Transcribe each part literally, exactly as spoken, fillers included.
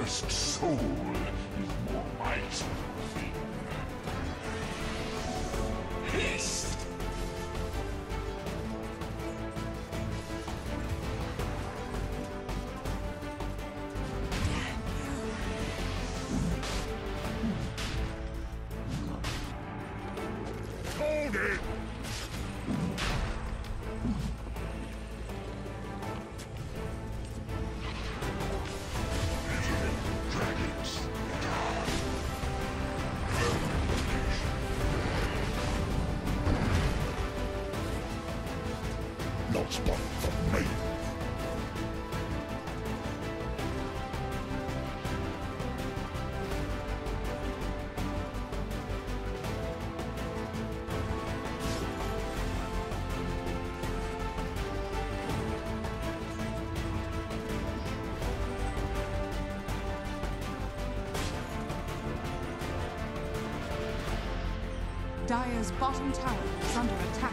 purest soul is more my sort of thing. Haste! Hold it! No spot for me. Dire's bottom tower is under attack.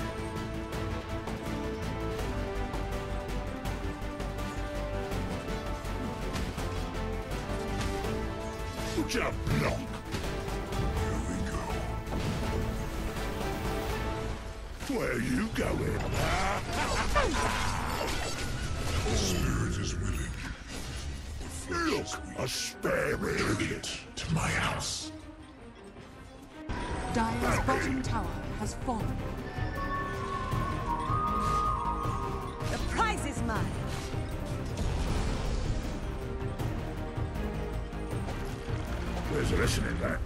Butcher block! Here we go. Where are you going? The spirit is willing. The flesh Look, is weak. A spare idiot to my house. Dire's bottom tower has fallen. The prize is mine. There's a lesson in that.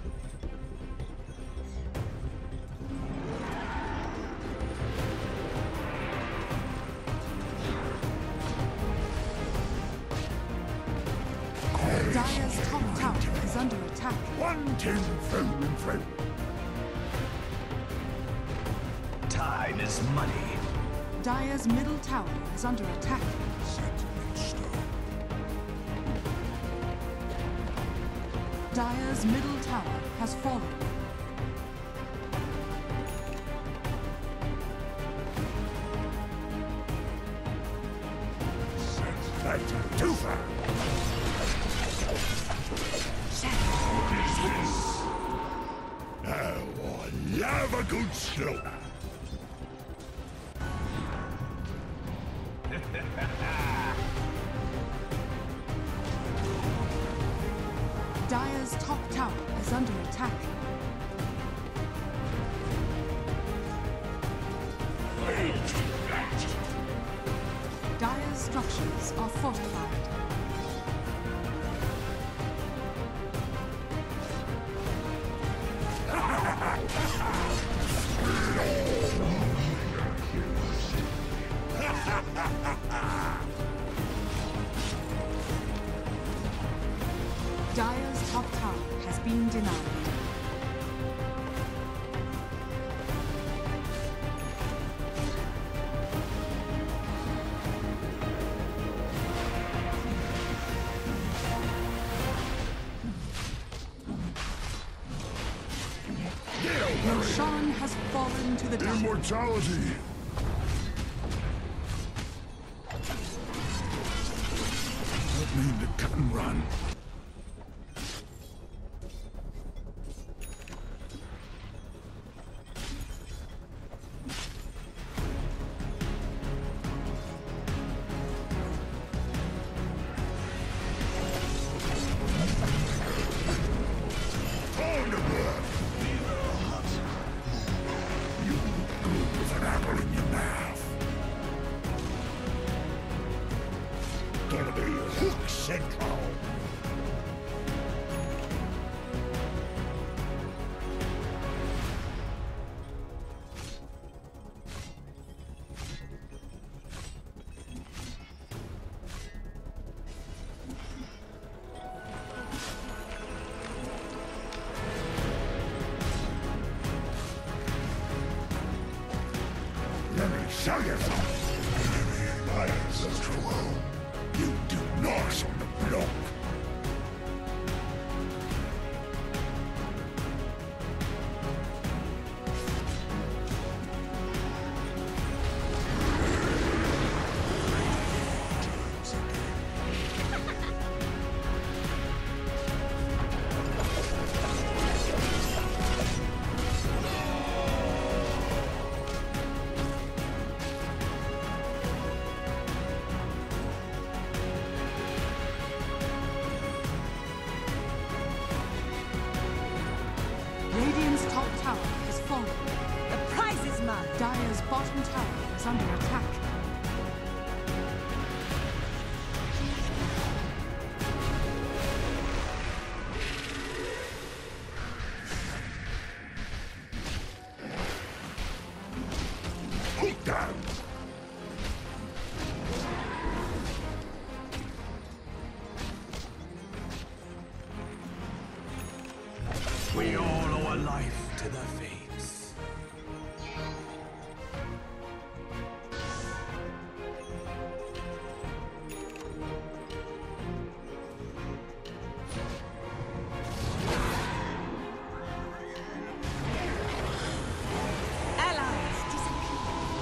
Dire's top tower is under attack. One tin through and through. Time is money. Dire's middle tower is under attack. Set in stone. Dire's middle tower has fallen. Set that too far. What is this? Oh, I love a good slaughter. Dire's top tower is under attack. Dire's structures are fortified. Dire's top tower has been denied. Roshan has fallen to the dark. Immortality! Don't mean to cut and run. On the blood! You look good with an apple in your mouth. Gonna be Hook Central. Let me show you something. Enemy, my ancestral home. You do nice on the block. Dire's bottom tower is under attack. Take down! We all owe a life to the Fates. Allies disappear.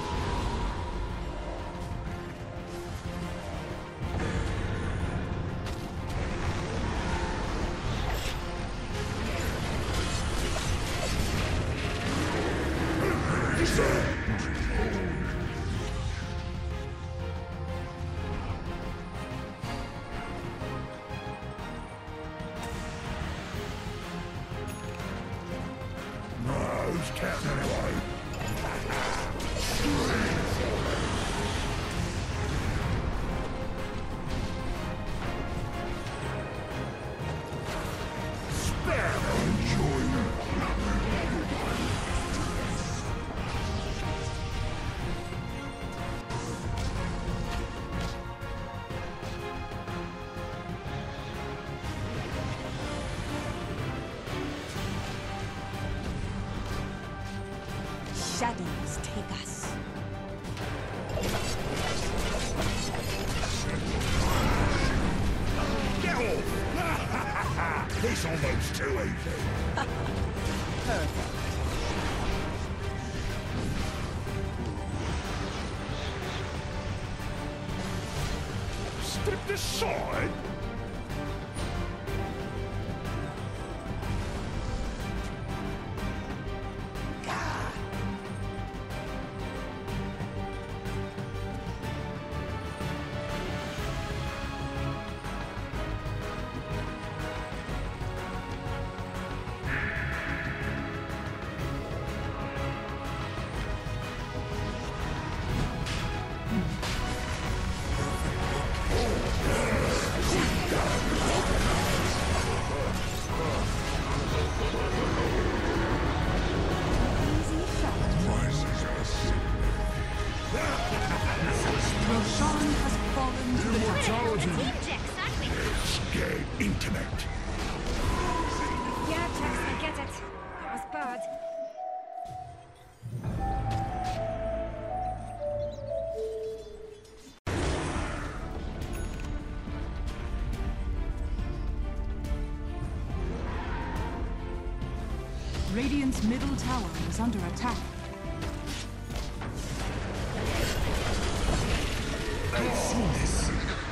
Who's counting anyway? Spare enjoyment. Shadows take us. Get off! This almost too easy. Perfect. Stepped aside? Roshan has fallen to the Immortality! Scared intimate. Yeah, Jax, I get it. That was bad. Radiant's middle tower is under attack. I've seen this.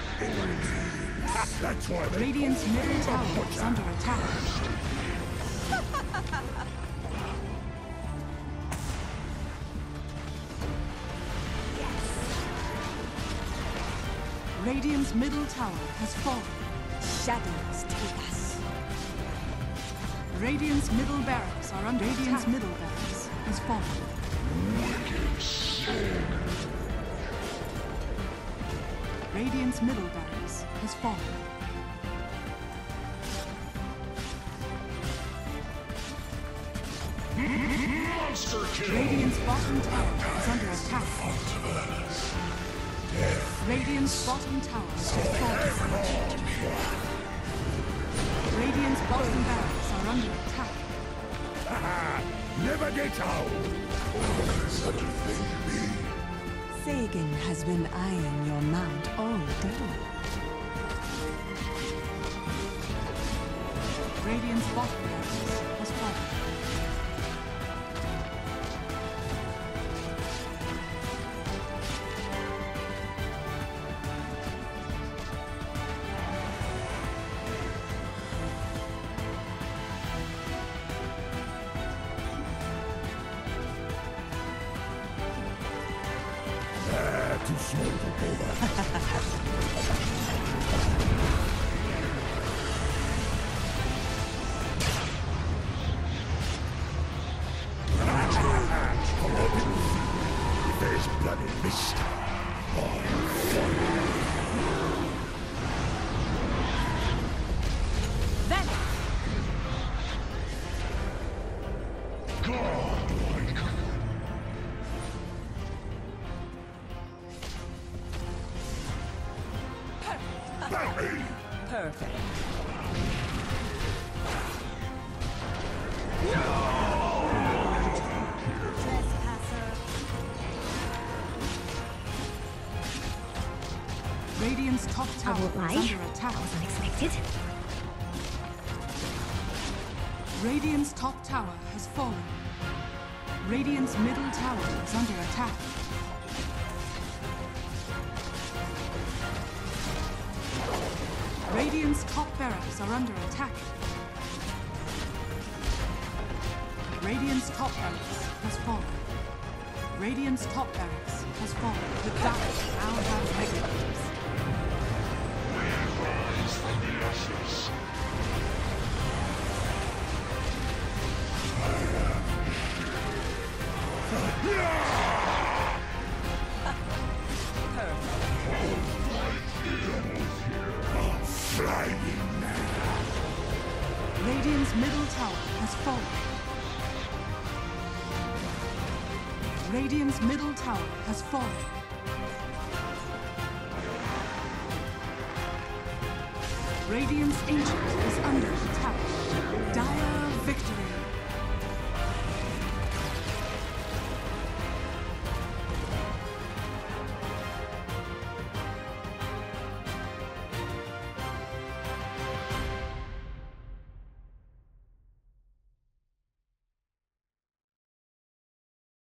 That's why they Radiant's middle tower is under attack. Radiant's middle tower has fallen. Shadows take us. Radiant's middle barracks are under Radiant's attack. Middle barracks has fallen. Radiant's middle barracks has fallen. monster kill. Radiant's bottom tower is under attack. Radiant's bottom tower has fallen. Radiant's bottom barracks are under attack. Never get out. Such a thing to be. Sagan has been eyeing your mount all day. Radiant's bottom barracks has fallen. Too small to go back. Perfect. Radiant's top I tower won't lie. is under attack. That was unexpected. Radiant's top tower has fallen. Radiant's middle tower is under attack. Radiant's top barracks are under attack. Radiant's top barracks has fallen. Radiant's top barracks has fallen. The Dire now have regulators. Rise from the ashes. Flying. Radiant's middle tower has fallen. Radiant's middle tower has fallen. Radiant's ancient is under attack. Dire victory.